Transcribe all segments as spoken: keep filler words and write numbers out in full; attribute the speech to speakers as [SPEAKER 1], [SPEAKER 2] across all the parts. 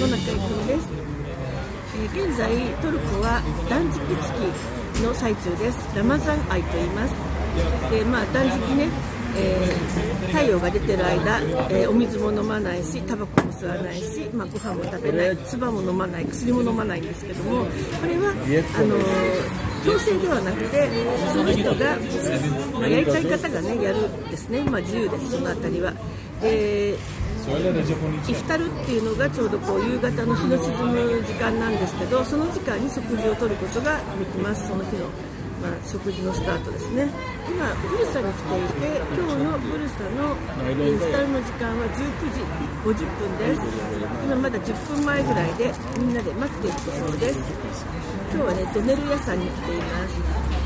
[SPEAKER 1] 野中郁美です。えー、現在トルコは断食月の最中です。ラマザンアイと言います。で、まあ断食ね、えー、太陽が出てる間、えー、お水も飲まないし、タバコも吸わないし、まあ、ご飯も食べない、唾も飲まない、薬も飲まないんですけども、これはあのー、強制ではなくて、その人が、まあ、やりたい方がねやるんですね。まあ、自由です、そのあたりは。えーイフタルっていうのがちょうどこう夕方の日の沈む時間なんですけど、その時間に食事をとることができます。その日の、まあ、食事のスタートですね。今ブルサに来ていて、今日のブルサのイフタルの時間はじゅうくじごじゅっぷんです。今まだじゅっぷんまえぐらいでみんなで待っているところです。今日はねドネル屋さんに来ています。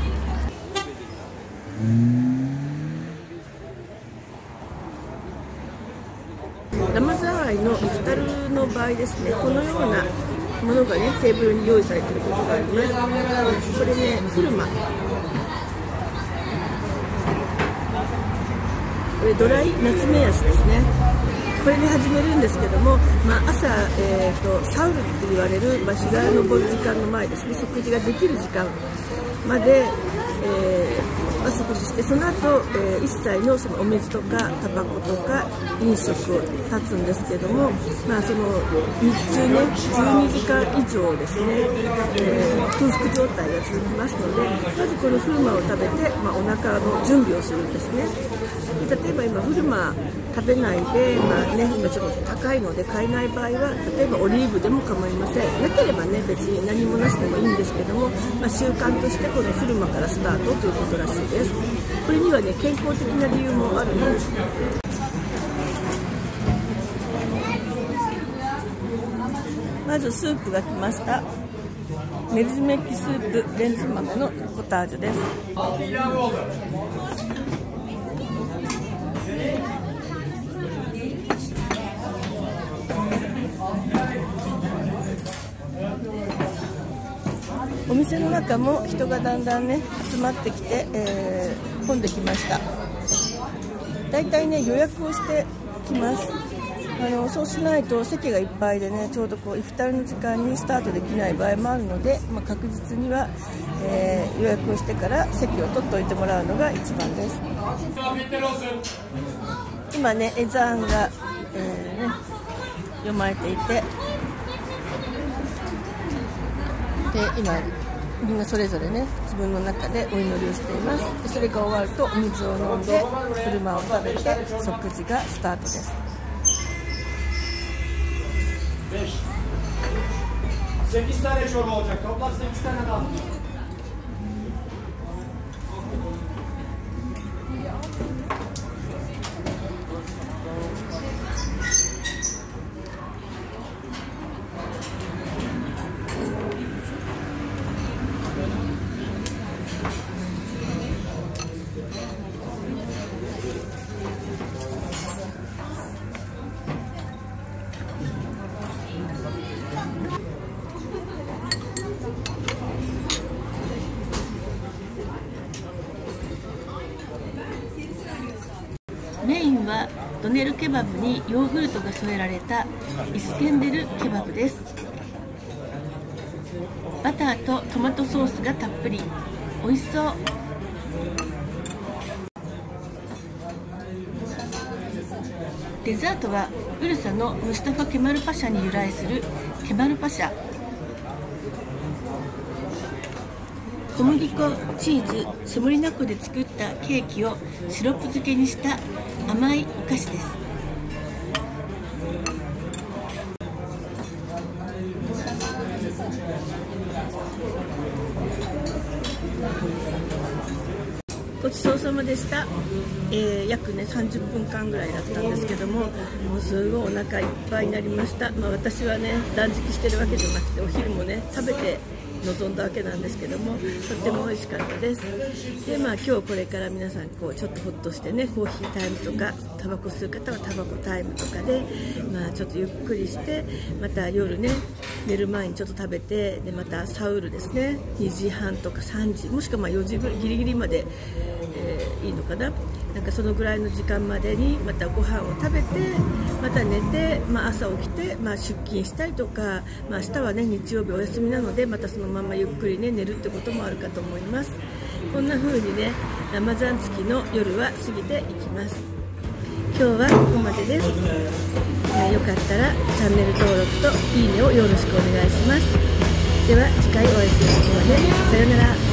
[SPEAKER 1] ラマザンアイのイフタルの場合ですね、このようなものがねテーブルに用意されていることがあります。これね、フルマ、これドライ夏目安ですね。これで始めるんですけども、まあ、朝、えー、とサウルって言われる、まあ、日が昇る時間の前ですね、食事ができる時間まで、えーまあ、食事して、その後、えー、一切のそのお水とかタバコとか飲食を断つんですけども、まあ、その日中ねじゅうにじかん以上ですね、えー、空腹状態が続きますので、まずこのフルマを食べて、まあ、お腹の準備をするんですね。例えば今フルマ食べないで、まあね、今ちょっと高いので買えない場合は、例えばオリーブでも構いません。なければね別に何もなしでもいいんですけども、まあ、習慣としてこのフルマからスタートということらしいです。これにはね健康的な理由もあるんです。まずスープが来ました。メルジメッキスープレンズ豆のポタージュです。お店の中も人がだんだんね集まってきて、えー、混んできました。だいたいね予約をしてきます。あのそうしないと席がいっぱいでね、ちょうどこうイフタルの時間にスタートできない場合もあるので、まあ、確実には、えー、予約をしてから席を取っておいてもらうのが一番です。今ねエザーンが、えーね、読まれていて、で今みんなそれぞれね自分の中でお祈りをしています。でそれが終わるとお水を飲んでフルマを食べて食事がスタートです。sekiz tane çorba olacak. Toplam sekiz tane daha.メインはドネルケバブにヨーグルトが添えられたイスケンデルケバブです。バターとトマトソースがたっぷり、美味しそう。デザートはブルサのムスタファ・ケマルパシャに由来するケマルパシャ。小麦粉、チーズ、セモリナ粉で作ったケーキをシロップ漬けにした甘いお菓子です。ごちそうさまでした。えー、約ねさんじゅっぷんかんぐらいだったんですけども、もうすごいお腹いっぱいになりました。まあ、私はね断食してるわけじゃなくて、お昼もね食べて臨んだわけなんですけども、とっても美味しかったです。でまあ今日これから皆さんこうちょっとほっとしてね、コーヒータイムとかタバコ吸う方はタバコタイムとかで、まあちょっとゆっくりして、また夜ね寝る前にちょっと食べて、でまたサウルですね、にじはんとかさんじもしくはまあよじぐらいギリギリまで、えー、いいのかな、 なんかそのぐらいの時間までにまたご飯を食べてまた寝て、まあ、朝起きて、まあ、出勤したりとか、まあ、明日はね日曜日お休みなのでまたそのままゆっくりね寝るってこともあるかと思います。こんな風にねラマザン月の夜は過ぎていきます。今日はここまでです。よかったらチャンネル登録といいねをよろしくお願いします。では次回お会いする時までさようなら。